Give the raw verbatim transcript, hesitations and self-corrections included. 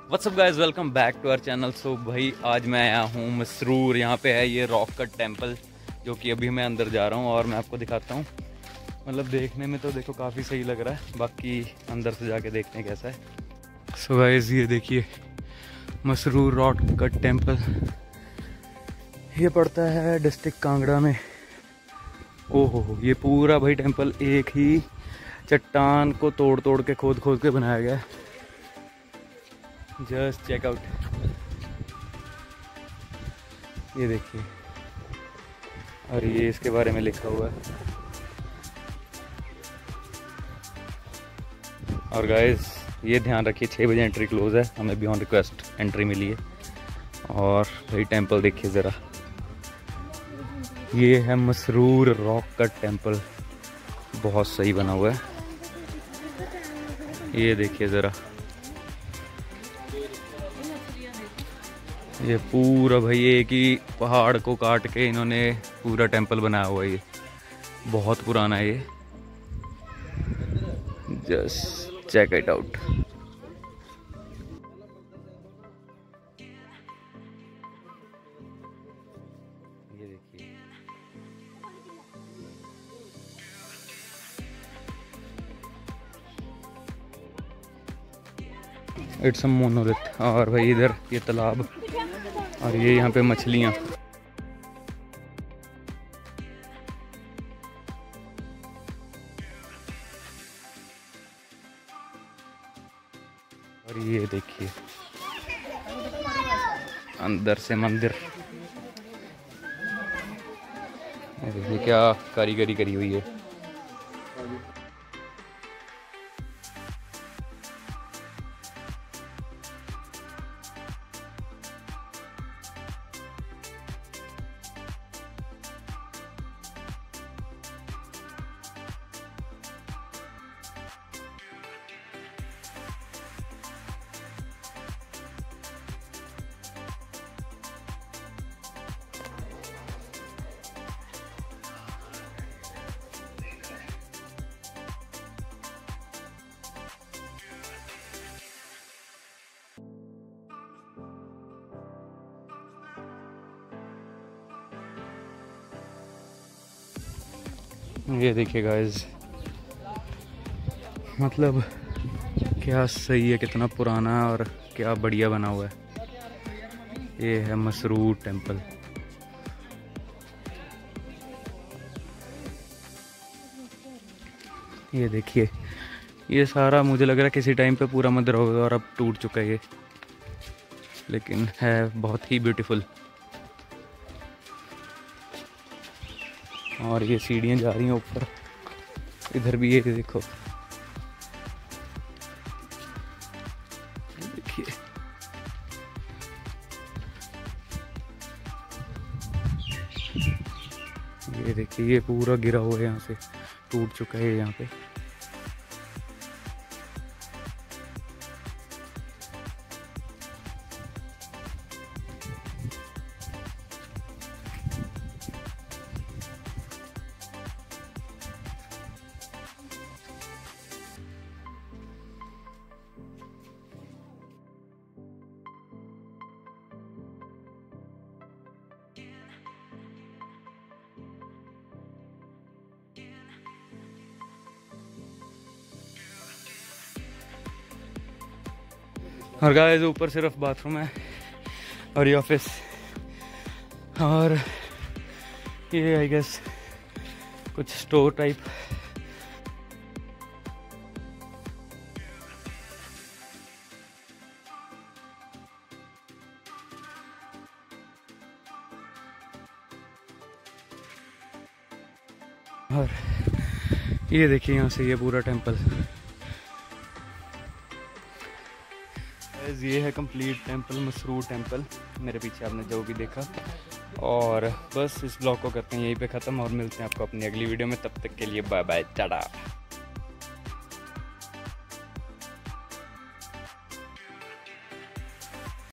WhatsApp guys, welcome back to our channel. So भाई आज मैं आया हूँ मसरूर। यहाँ पे है ये रॉक कट टेम्पल, जो कि अभी मैं अंदर जा रहा हूँ और मैं आपको दिखाता हूँ। मतलब देखने में तो देखो काफ़ी सही लग रहा है, बाकी अंदर से जाके देखते हैं कैसा है। सो गाइस ये देखिए मसरूर रॉक कट टेम्पल, ये पड़ता है डिस्ट्रिक्ट कांगड़ा में। ओहो हो, ये पूरा भाई टेम्पल एक ही चट्टान को तोड़ तोड़ के खोद खोद के बनाया गया है। जस्ट चेक आउट, ये देखिए, और ये इसके बारे में लिखा हुआ है। और गाइस ये ध्यान रखिए, छः बजे एंट्री क्लोज है, हमें बियॉन्ड रिक्वेस्ट एंट्री मिली है। और भाई टेम्पल देखिए ज़रा, ये है मसरूर रॉक कट टेम्पल, बहुत सही बना हुआ है। ये देखिए ज़रा, ये पूरा भाई एक ही पहाड़ को काट के इन्होंने पूरा टेम्पल बनाया हुआ है। ये बहुत पुराना है, ये जस्ट चेक इट आउट। ये देखिए, इट्स अ मोनोलिथ। और भाई इधर ये तालाब, और ये यहाँ पे मछलियाँ। और ये देखिए अंदर से मंदिर, ये देखिए क्या कारीगरी करी हुई है। ये देखिए गाइस, मतलब क्या सही है, कितना पुराना और क्या बढ़िया बना हुआ है। ये है मसरूर टेम्पल। ये देखिए, ये सारा मुझे लग रहा है किसी टाइम पे पूरा मंदिर होगा और अब टूट चुका है ये, लेकिन है बहुत ही ब्यूटीफुल। और ये सीढ़ियाँ जा रही हैं ऊपर, इधर भी ये देखो, देखिए ये देखिए, ये पूरा गिरा हुआ है, यहाँ से टूट चुका है यहाँ पे। और गाइस ऊपर सिर्फ बाथरूम है और ये ऑफिस, और ये आई गेस कुछ स्टोर टाइप। और ये देखिए यहाँ से ये पूरा टेम्पल, ये है कंप्लीट टेम्पल, मसरूर टेम्पल। मेरे पीछे आपने जो भी देखा, और बस इस ब्लॉग को करते हैं यहीं पे ख़त्म, और मिलते हैं आपको अपनी अगली वीडियो में। तब तक के लिए बाय बाय, टाटा।